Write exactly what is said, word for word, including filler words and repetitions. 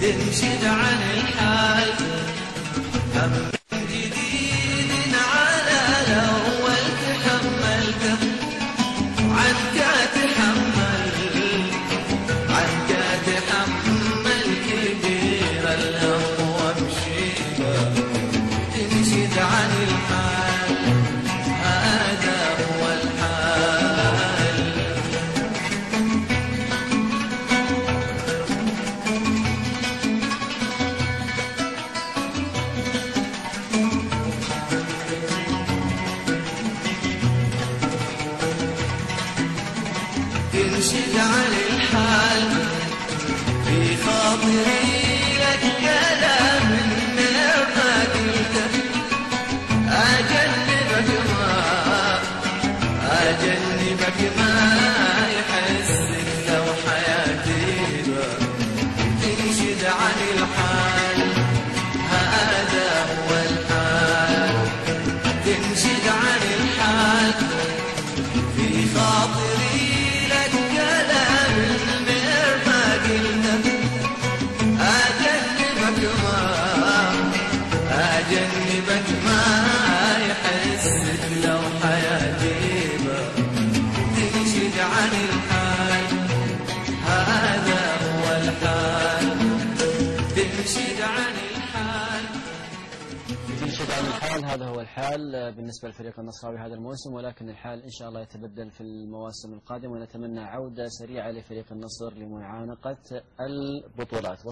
تنشد عن الحال هم جديد على الأول تحملته عنك تحمل عنك تحمل كبير الهم وامشيبه تنشد عن الحال هذا هو الحال تنشد عن الحال في خاطري لك كلام من ما قلته أجنبك ما أجنبك ما يحسك لو حياتي تنشد عن الحال هذا هو الحال تنشد عن الحال في خاطري أجنبك ما يحسك لو حياتي تنشد عن الحال هذا هو الحال تنشد عن الحال تنشد عن الحال هذا هو الحال بالنسبة لفريق النصراوي هذا الموسم، ولكن الحال إن شاء الله يتبدل في المواسم القادمة ونتمنى عودة سريعة لفريق النصر لمعانقة البطولات.